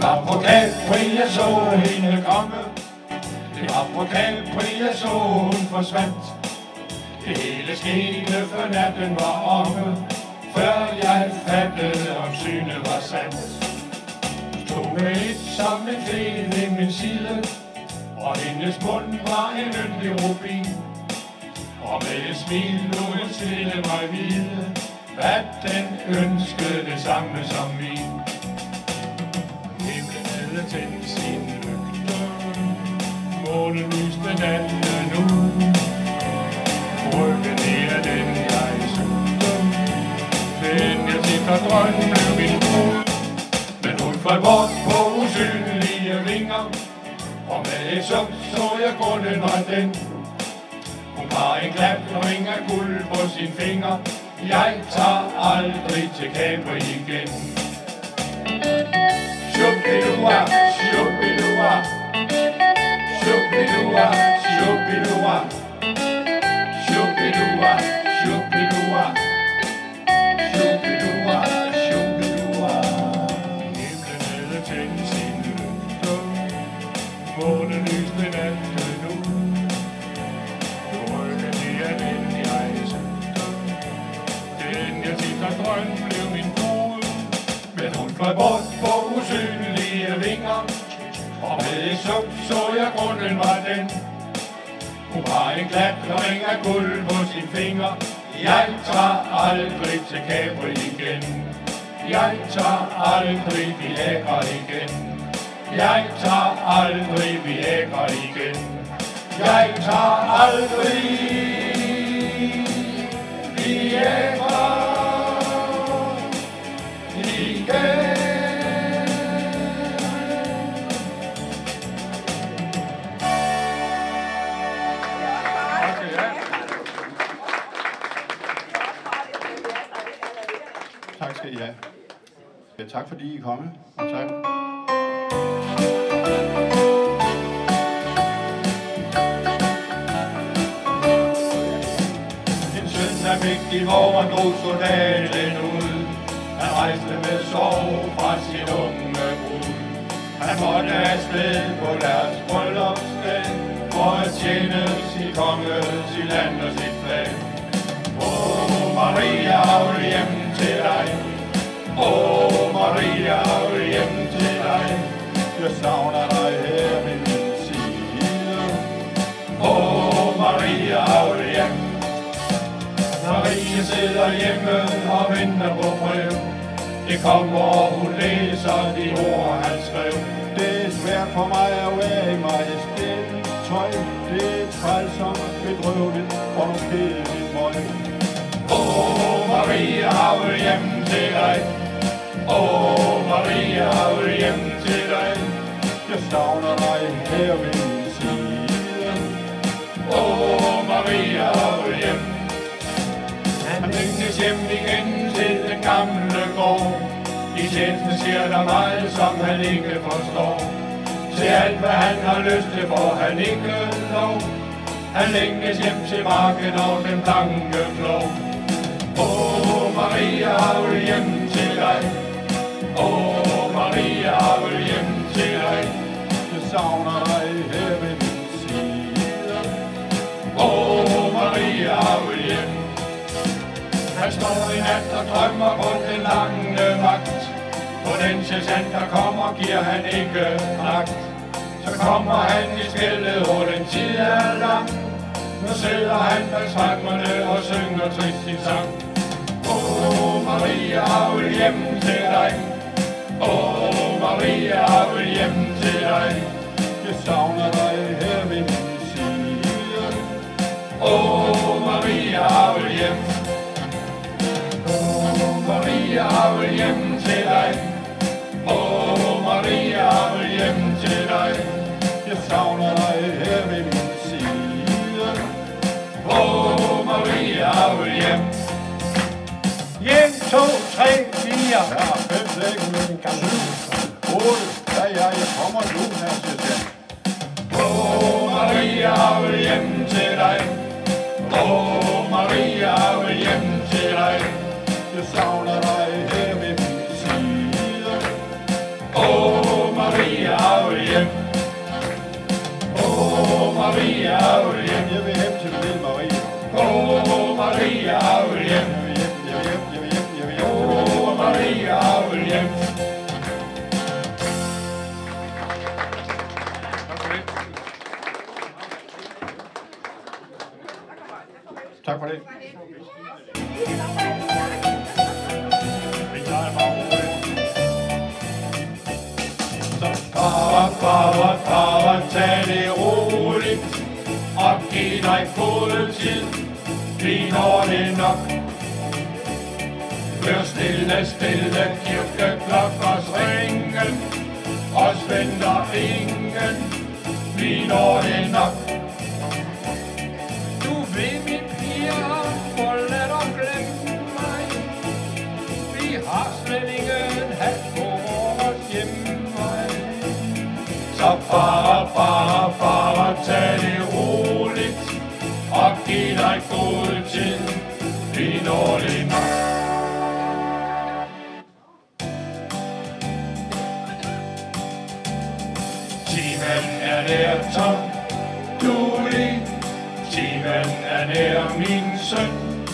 var på Capri, jeg så hende komme. Det var på Capri, jeg så hun forsvandt. Det hele skete, for natten var omme, før jeg fattede, om synet var sandt. Stod med et som en fed ved min side, og hendes mund var en yndig rubin. Og med et smil nu hun stille mig vide, hvad den ønskede det samme som min. Himlen havde tændt sin lygte, månen lyste natten ud. Ryggen er den jeg søgte, den jeg tit har drømt blev min brud. Men hun fløj bort på usynlige vinger, og med et suk så jeg grunden var den. Hun har en klatring af guld på sin finger, jeg tager aldrig til Capri igen. Shubidua, shubidua, shubidua, shubidua, shubidua, shubidua, shubidua, shubidua. Himlen havde tændt sin lygte, månen lyste natten ud. Ryggen er den jeg søgte, den jeg tit har drømt blev min brud. Men hun fløj bort på usynlige vinger, og med et suk så jeg grunden var den. Hun har en klatring af guld på sin finger, jeg tager aldrig til Capri igen. Jeg tager aldrig Viagra igen. Jeg tager aldrig Viagra igen. Jeg tager aldrig Viagra igen. Tak skal I have. Ja, tak fordi I er kommet, og tak. En søndag midt i våren drog soldaten ud. Han rejste med sorg fra sin unge brud. Han måtte afsted på deres bryllupsdag, for at tjene sit konge, sit land og sit flag. Åh, Maria, jeg vil hjem til dig. Åh, Maria, jeg vil hjem til dig. Jeg savner dig her ved min side. Åh, Maria, jeg vil hjem. Maria sidder hjemme og venter på brev. Det kommer, og hun læser de ord, han skrev. Det er svært for mig at være i majestætens tøj. Det er trælsomt, bedrøveligt og nu kedeligt møg. Åh, Maria, jeg vil hjem til dig. Åh, Maria, jeg vil hjem til dig. Jeg savner dig her ved min side. Åh, Maria, jeg vil hjem. Han længes hjem igen til den gamle gård. I tjenesten siger der meget, som han ikke forstår. Til alt, hvad han har lyst til, får han ikke lov. Han længes hjem til marken og den blanke flå. Åh, Maria, jeg vil hjem til dig. Åh, Maria, jeg vil hjem til dig. Jeg savner dig her ved min side. Åh, Maria, jeg vil hjem. Han står i nat og drømmer på den lange vagt. På den sergeant, der kommer, giver han ikke magt. Så kommer han i spillet, og den tid er lang. Nu sidder han bag skræmmerne og synger trist sin sang. Åh, Maria, jeg vil hjem til dig. Åh, Maria, jeg vil hjem til dig. Jeg savner dig her ved min side. Åh, Maria, jeg vil hjem. Åh, Maria, jeg vil hjem til dig. Åh, Maria, jeg vil hjem til dig. Jeg savner dig her ved min side. Åh, Maria, jeg vil hjem. 1, 2, 3, 4. Ja, 5, 6, 7, 8. Ja, jeg kommer nu, her, sergeant. Åh, Maria, jeg vil hjem til dig. Åh, Maria, jeg vil hjem til dig. Jeg savner dig her ved min side. Åh, Vi tager bare roligt. Så far, tag det roligt. Og giv dig god tid. Vi når det nok. Hør stille, kirkeklokkers ringen. Os venter ingen. Vi når det nok. Du ved, min piger, forlad og glem mig. Vi har slet ingen hat på vores hjemvej. Så far, tag det roligt. Og giv dig god tid. Vi når det nok. Timen er nær tom, duelig. Timen er nær min søn.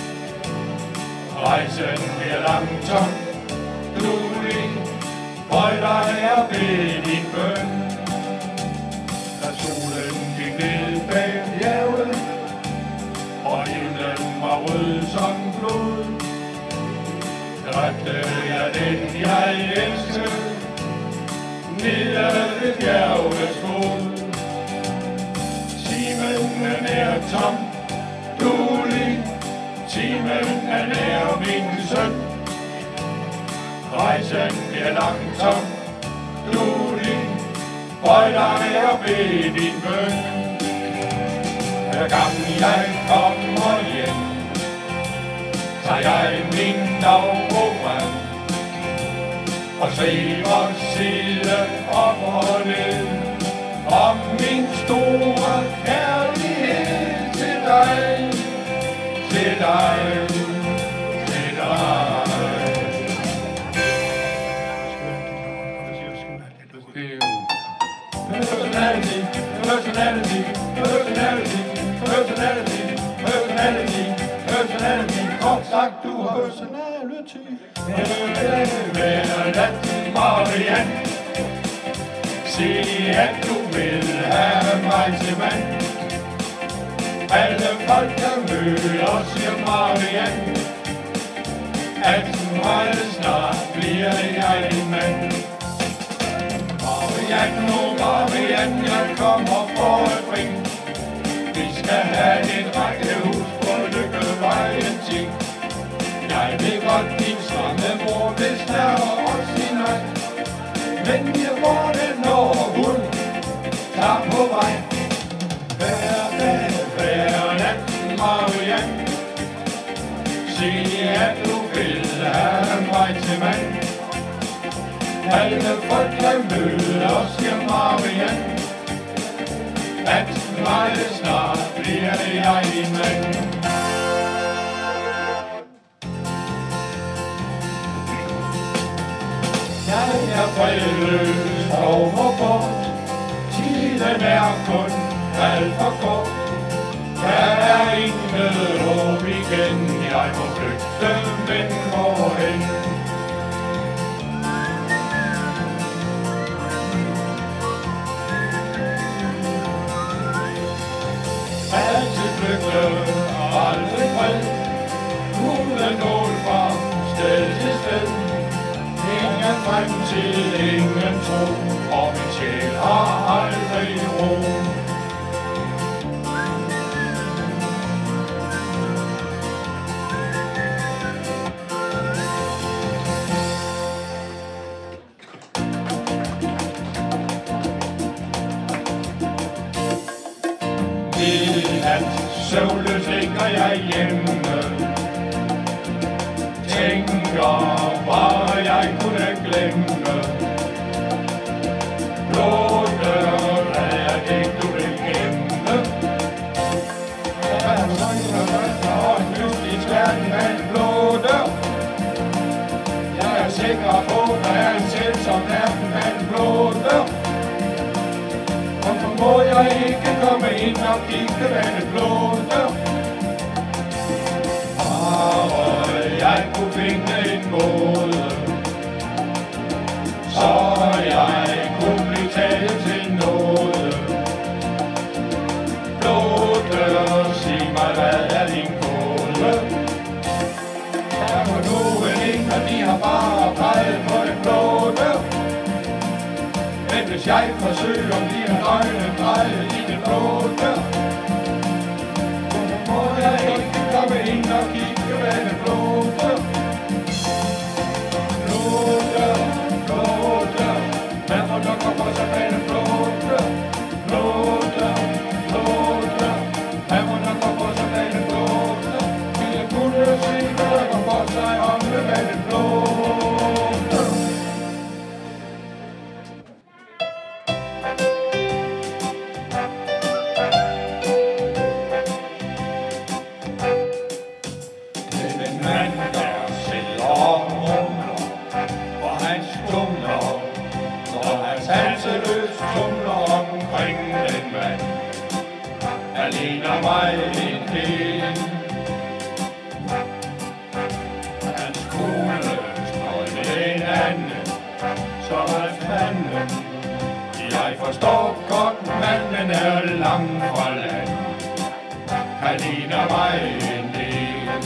Rejsen bliver langsom, duelig. Bøj dig og bed din bøn. Da solen gik ned bag bjerget, og himlen var rød som blod, dræbte jeg den jeg elskede ned ad bjergets fod. Timen er nær tom, duelig. Timen er nær min søn. Rejsen bliver langsom, duelig. Bøj dig og bed din bøn. Hver gang jeg kommer hjem, tager jeg min dagbog og skriver side op og ned om min store kærlighed til dig, til dig, til dig. Personality, personality, personality, personality, personality, personality. Kort sagt, du har personality. Natten, Marianne, sig at du vil have mig til mand. Alle folk der møder, siger Marianne, at meget snart bliver jeg din mand. Marianne, oh Marianne, jeg kommer for at bringe. Vi skal have et rækkehus på Lykkevejen 10. Jeg ved godt, din stramme mor vil snære os i nej. Men jeg får det, når hun tager på vej. Hver dag, hver nat, Marianne, sig at du vil have mig til mand. Alle folk der møder, siger Marianne, at meget snart bliver jeg din mand. Jeg er fredløs over bort. Tiden er kun alt for kort. Der er intet håb igen. Jeg må flygte, men hvorhen? Altid flygte, aldrig fred. Uden nål fra sted til sted. Ingen fremtid, ingen tro, og min sjæl har aldrig ro. Midnat, søvnløs ligger jeg hjemme. Tænker bare jeg kunne glemme. Blå dør er det du vil gemme. Og en mystisk verden af en blå dør. Jeg er sikker på, der er en selv som verden af en blå dør. Hvorfor må jeg ikke komme ind og kigge af en blå dør? Jeg kunne finde en måde, så jeg kunne blive taget til noget. Blå dør, sig mig, hvad er din kode? hvis jeg forsøger om dine øjne dreje i den blå dør. Må jeg ikke komme ind og kigge med den blå dør? Blå dør, blå dør, hvad må der komme så med den blå dør? Blå dør, blå dør, hvad må der komme så med den blå dør? Jeg kunne se, hvad der går for sig om det med den blå dør. Alene mig en del. Hans kone står med en anden, så er fanden. Jeg forstår godt, manden er langt fra land. Alene mig en del.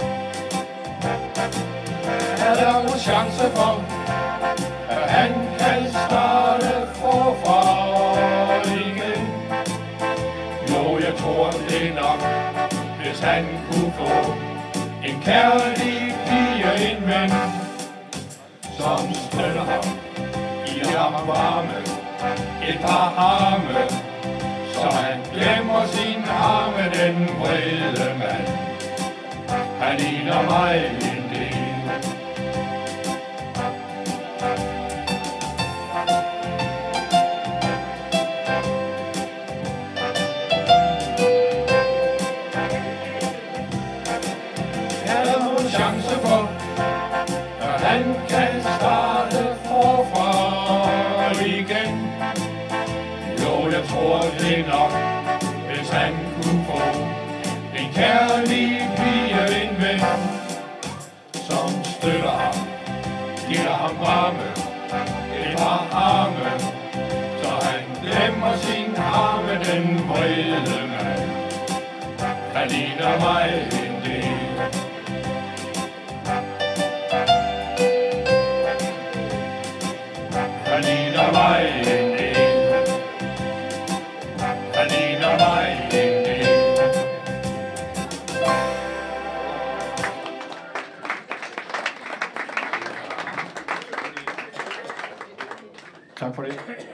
Er der nogen chance for, at han kan starte forfra igen? Jo, jeg tror det nok, hvis han kunne få en kærlig pige, en ven, som støtter ham, giver ham varme, et par arme, så han glemmer sin arme, den vrede mand. Han ligner mig en del. Chance for, at han kan starte forfra igen. Jo, jeg tror det nok, hvis han kunne få en kærlig pige, en ven, som støtter ham, giver ham varme, et par arme, så han glemmer sin arme, den vrede mand. Han ligner mig en del. Han ligner mig en del. Han ligner mig en del. Tak for det.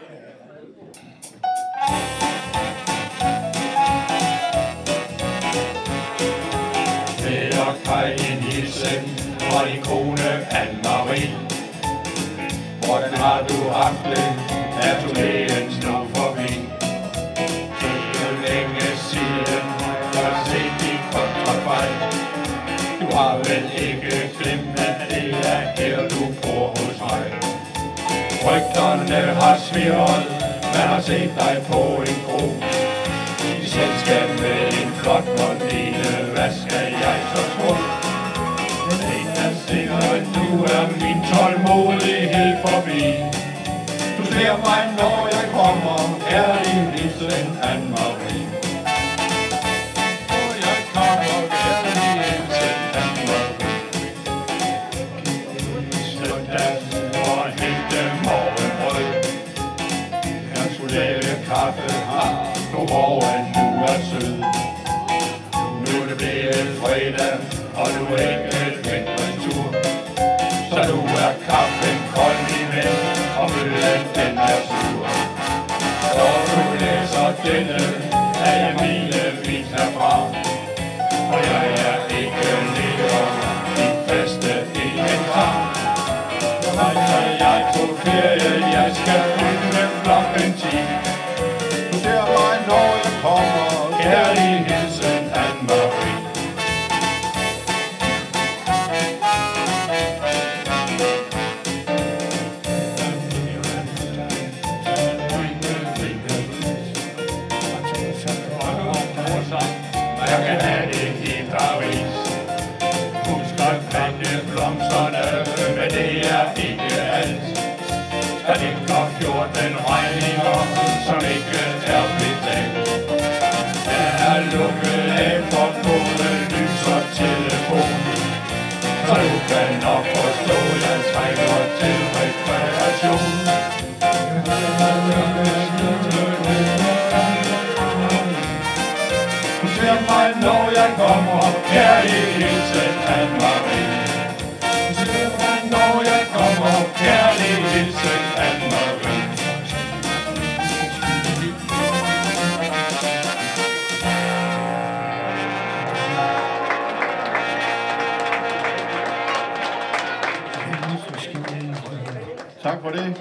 Peder Kaj Nielsen og din kone Anne-Marie. Hvordan har du haft det? Er du lægen nu forbi? Det er længe siden, jeg har set din kontrafejl. Du har vel ikke glemt, at det er her, du bor hos mig. Rygterne har svirret, man har set dig på en kro. I selskab med en flot blondine, hvad skal jeg så tro? En er sikker, nu er min tålmodighed forbi. Du ser mig, når jeg kommer, kærlig hilsen Anne-Marie. Når jeg kommer, kærlig hilsen Anne-Marie. Søndag og hente morgenbrød. Jeg skulle lave kaffe, gå over, nu er sød. Nu er det blevet fredag, og du er ikke vendt retur. Så nu er kaffen kold, min ven, og møllen den er sur. Når du læser denne, er jeg milevis herfra. Og jeg er ikke længere din bedste inventar. Jeg tog ferie, jeg skal ud med klokken 10. Du ser mig, når jeg kommer, kærlig hilsen Anne-Marie. Jeg kan have det i Paris. Husk at plante blomsterne, men det er ikke alt. Der ligger 14 regninger, som ikke er betalt. Jeg er lukket af for både lys og telefon. Så du kan nok forstå, jeg trænger til rekreation. kærlig hilsen Anne-Marie. Når jeg kommer, kærlig hilsen Anne-Marie. Tak for det.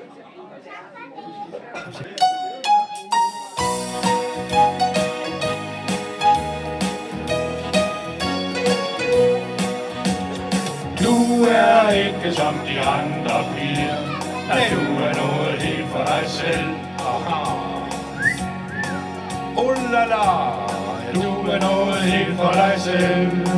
Du er ikke som de andre piger, at du er noget helt for dig selv. Aha. La la, du er noget helt for dig selv.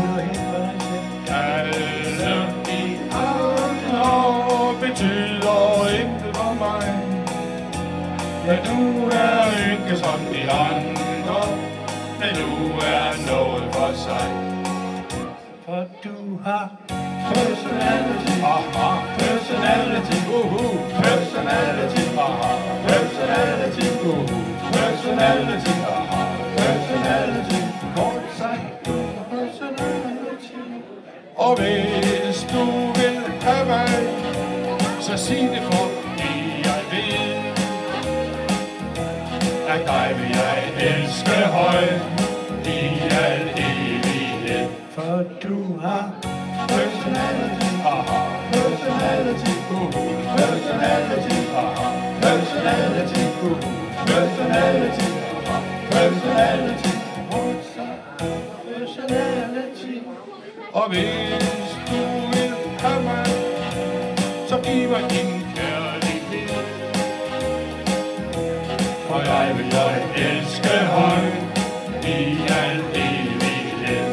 Alle de andre betyder intet for mig. Ja, du er ikke som de andre, men du er noget for sig. For du har personality, aha, personality, personality, aha, personality, personality, aha, personality, kort sagt, du har personality. Og hvis du vil have mig, så sig det, fordi jeg ved, at dig vil jeg elske højt i al evighed. For du har personality, aha, personality, personality, aha, personality, personality, aha, personality, personality. Og hvis du vil have mig, så giv mig din kærlighed. For jeg vil dig elske højt i al evighed.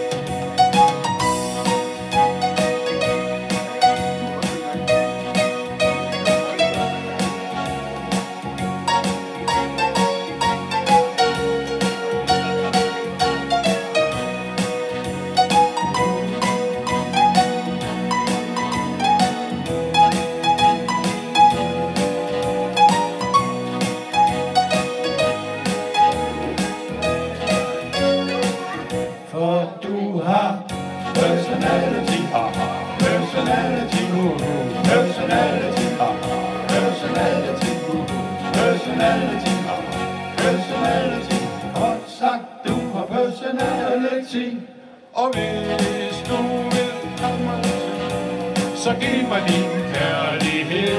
For du har personality, aha, personality, personality, aha, personality, personality, aha, personality. Kort sagt, du har personality. Og hvis du vil have mig, så giv mig din kærlighed.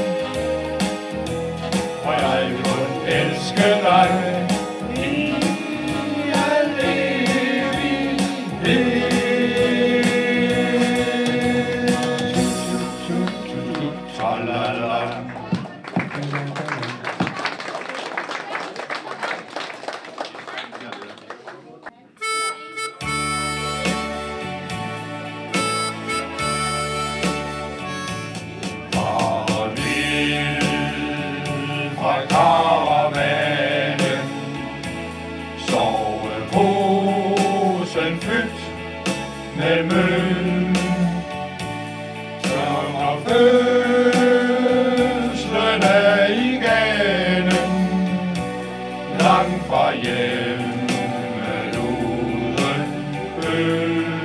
For jeg vil kun elske dig i al evighed. Tra-la-la. Fra karavanen, soveposen fyldt med møl, tømmer fødslen af igennem, langt fra hjemmet uden øl.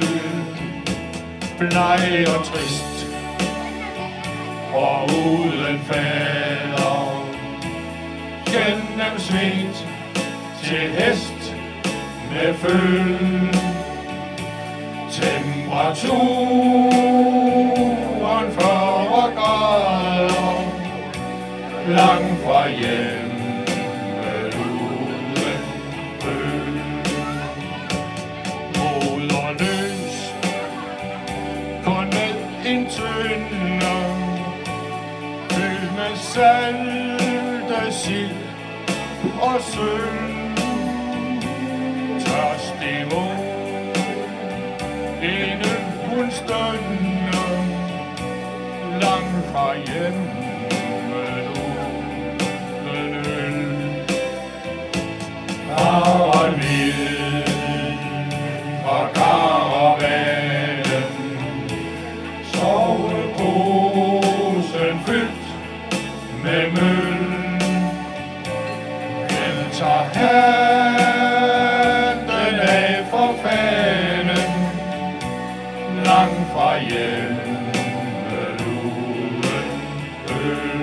Bleg og trist og uden fader, gennem svedt til hest med føl. Temperaturen 40 grader, langt fra hjemmet uden føl. Moderløs, kun med en tønde, fyldt med salte sild og sølv. Tørstig mod, inden hun stønner, langt fra hjemmet uden øl. Harald Hvid fra karavanen, soveposen fyldt med møl. Hvem tager handen af for fanden? langt fra hjemme uden øl.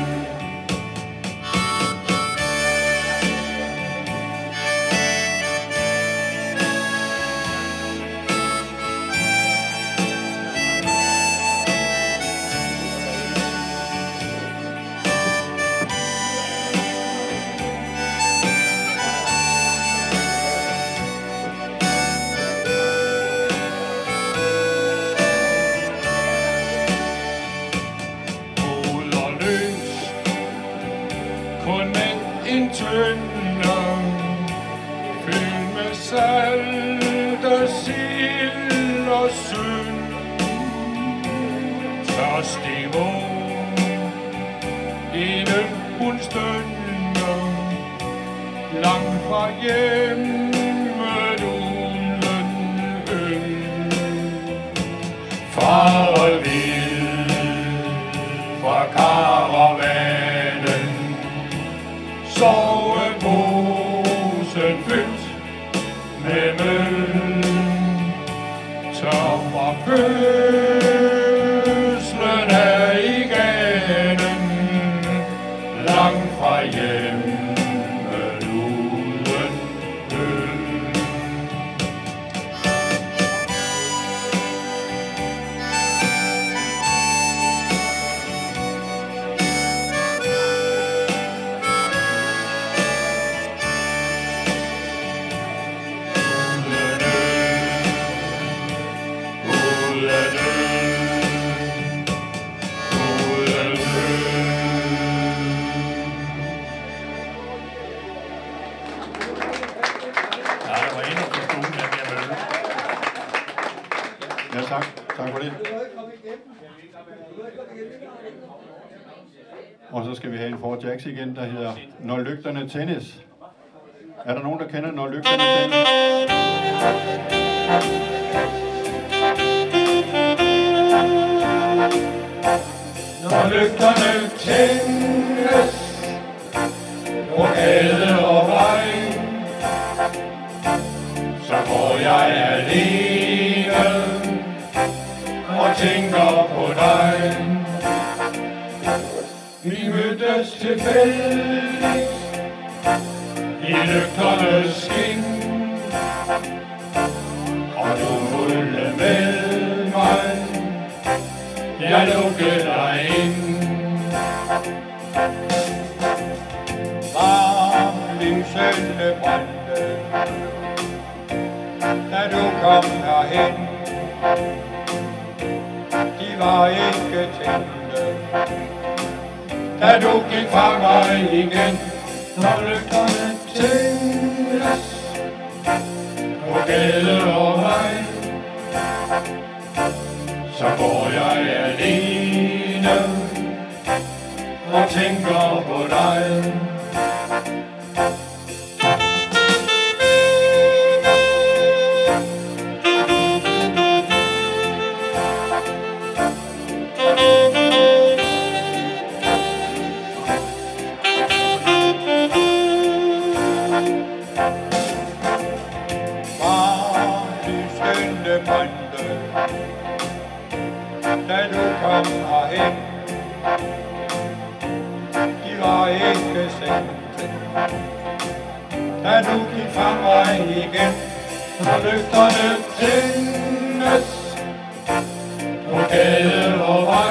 Kun med en tønde fyldt med salt og sild og synd. Tørstig vågen inden hun stønner, langt fra hjemmet uden øl. Faret vild fra karavanen, soveposen fyldt med møl, tør fra fødslen af igennem, langt fra hjemmet uden øl. Ja, tak. Tak for det. Og så skal vi have en Ford Jacks igen, der hedder Når lygterne tændes. Er der nogen, der kender Når lygterne tændes? Når lygterne tændes på gade og vej, så går jeg alene og tænker på dig. Vi mødtes tilfældigt i lygternes skin, og du fulgte med mig. Jeg lukkede dig ind. Lyset brændte, da du kom herhen. De var ikke tændte, Da du gik fra mig igen. Når lygterne tændes på gade og vej, så går jeg alene og tænker på dig. Da du kom herhen, de var ikke sendte. Da du gik fra mig igen, Når lygterne tændes på gade og vej,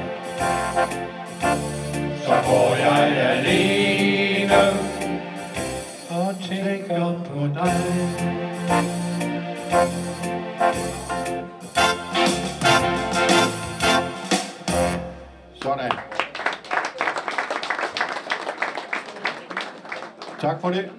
så går jeg alene og tænker på dig. Sådan. Tak for det.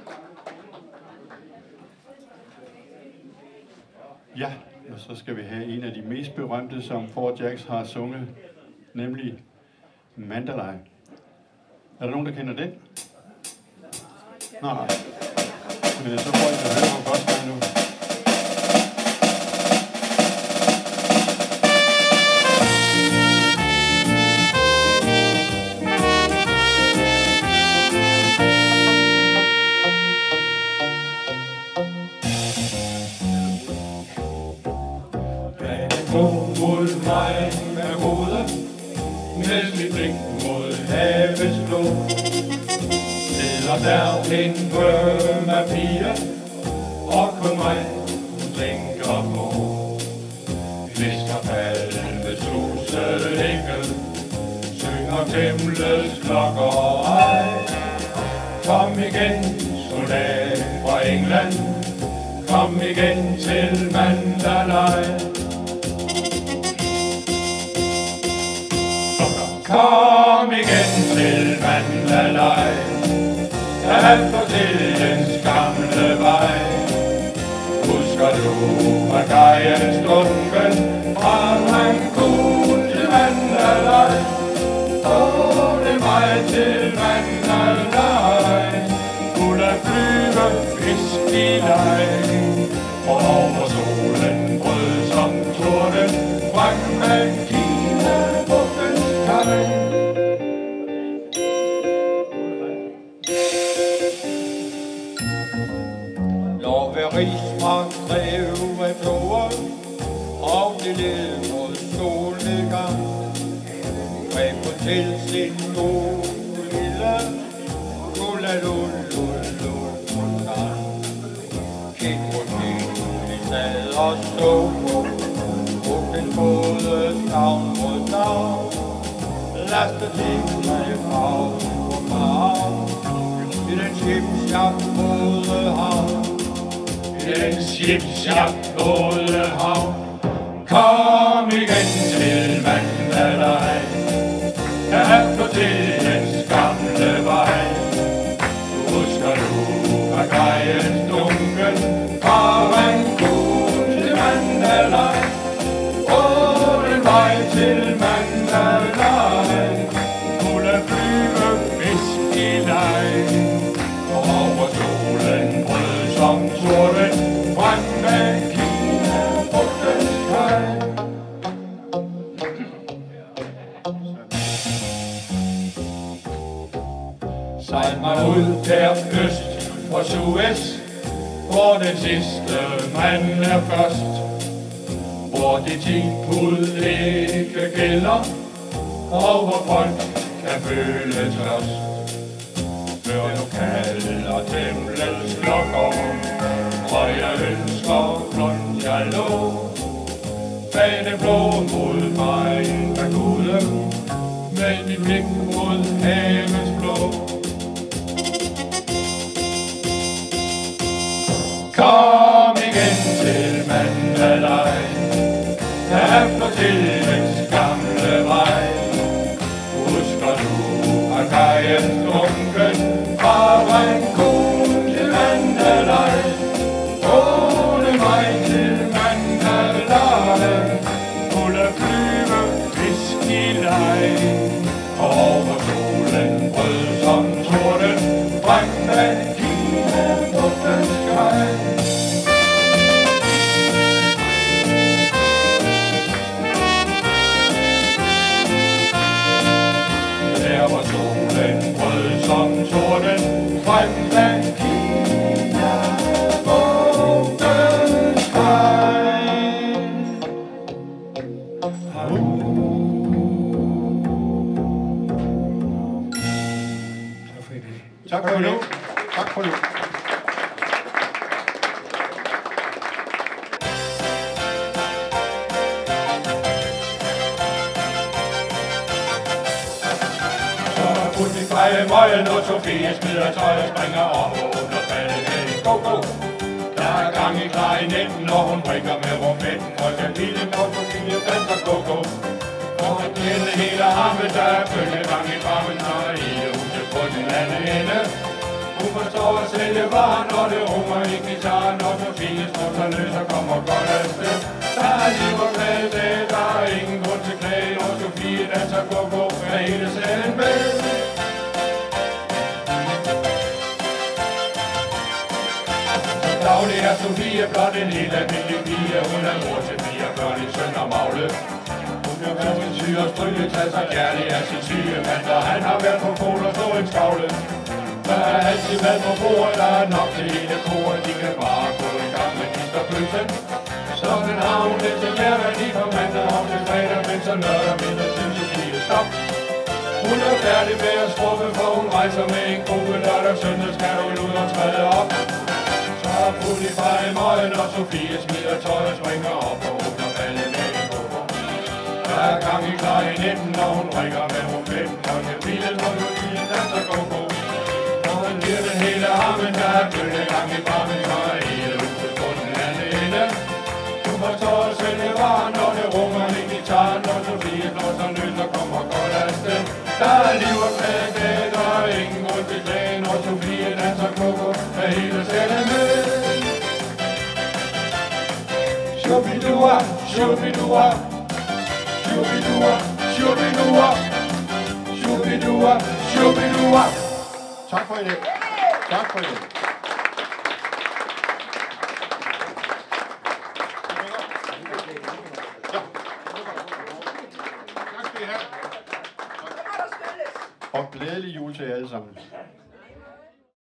Ja, og så skal vi have en af de mest berømte, som Ford Jacks har sunget, nemlig Mandalay. Er der nogen, der kender den? Nej. Men så får I da høre, hvor godt det er nu. Oh. mod mig med hovedet, med mit blik mod havets blå. Sidder der en Burma pige, og kun mig tænker på. Visker palmesuset engel, synger templets klokker ej. Kom igen, soldat fra England, kom igen til Mandalay. Kom igen til Mandalay, af fortidens gamle vej. Husker du Magajens drunken fra Cancun til Mandalay? Det mig til Mandalay, fuld af flyve, fisk i leg. Og over solen brød som torden, frem med Kina-bugtens kaj. Når ved Rigsmark drev af floder, og det led mod solnedgang, greb hun til sin gode lille gula-lul-lul-lul-lul-lul. Kig mod kig, vi sad og så, den både stavn mod stavn, lastet til mig farve på farve, i den skibsjagt-både havn, i den skibsjagt-både havn. Kom igen til Mandalay, af fortidens gamle vej. Husker du Magajens drunken fra Cancun til Mandalay? Den vej til Mandalay, fuld af flyve, fisk i leg. Og over solen brød som torden, frem med Kina-bugtens kaj. Sejl mig ud der øst for Suez, hvor den sidste mand er først. Hvor de 10 pud ikke gælder, og hvor folk kan føle tørst. Før nu kalder templets klokker, og jeg ønsker blond jeg lå. Bag det blå mod mig der gude, med mit blik mod havets blå. Kom igen til Mandalay, af fortidens gamle vej. Husker du Magajens drunken fra Cancun til Mandalay? Den vej til Mandalay, fuld af flyve, fisk i leg. Over solen brød som torden, frem med Kina-bugtens kaj. Der hvor solen brød som torden, frem med Kina-bugtens kaj. Tak for nu. Tak for nu. Freje møgen og Sofie smider tøjet, springer op og åbner faldet. Go, go! Der er gang i klarinetten, når hun brinker med rummetten. Frøken Lille og Sofie danser go, go! For at kende hele armen, der er følgegang i farmen, når der i det huset på den anden ende. Hun forstår at sælge varen, og det rummer i gitaren, og Sofie strutter løs og kommer godt afsted. Der er liv og glade dage, der er ingen grund til klage, og Sofie danser go, go med hele salen med. Daglig er Sofie blot en helt almindelig pige. Hun er mor til 4 børn, en søn og Magle. Hun er hverken syg og stryge, tager sig kærlig af sin syge mand, og han har været på kål og stå en skavle. Der er altid mad på bordet, der er nok til hele koret. De kan bare gå i gang med kisterpølsen. Sådan har hun det til hverdag lige fra mandag op til fredag, men så lørdag midlertid Sofie stop. Hun er færdig med at skrubbe, for hun rejser med en gruppe. Lørdag søndag skal hun ud og træde op. Så er Pulli fra i møgen, og Sofie smider tøj og springer op og åbner ballet med en gruppe. Der er gang i klarinetten, når hun ringer med rumpetten, og kan bilen og Sofie danser go-go. Og han bliver den hele armen, der er bølge gang i barmen, så er hele huset på den anden ende. Du forstår at sælge varen, når det runger i gitaren, når Sofie blåser løs og kommer godt afsted. Der er liv og glæde, der er ingen grund til glæde, når Sofie danser koko med hele sættet med. Shubidua, shubidua, shubidua, shubidua, shubidua, shubidua. Tak for i dag. Tak for i dag. Og glædelig jul til jer alle sammen.